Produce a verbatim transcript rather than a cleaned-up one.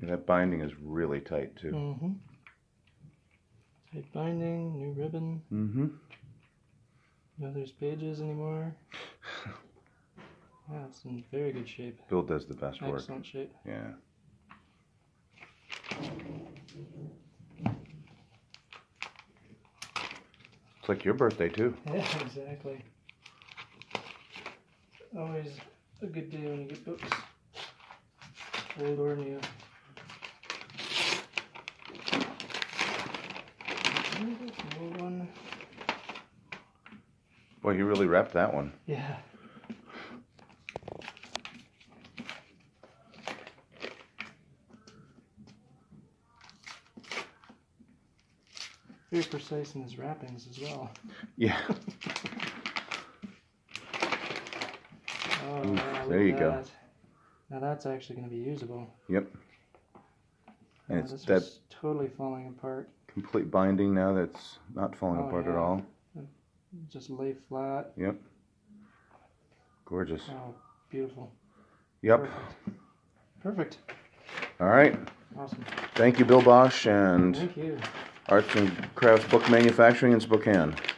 That binding is really tight too. Mm-hmm. Tight binding, new ribbon. Mm-hmm. No there's pages anymore. Yeah, it's in very good shape. Bill does the best work. Excellent shape. Yeah. It's like your birthday too. Yeah, exactly. Always a good day when you get books, old or new. An old one. Boy, you really repped that one. Yeah. Very precise in his wrappings as well. Yeah. Oh, Oof, yeah, there you go. that. Now that's actually going to be usable. Yep. And Oh, it's this that was totally falling apart. complete binding now that's not falling Oh, apart yeah. at all. Just lay flat. Yep. Gorgeous. Oh, beautiful. Yep. Perfect. Perfect. All right. Awesome. Thank you, Bill Bosch, and Thank you. Arts and Crafts Book Manufacturing in Spokane.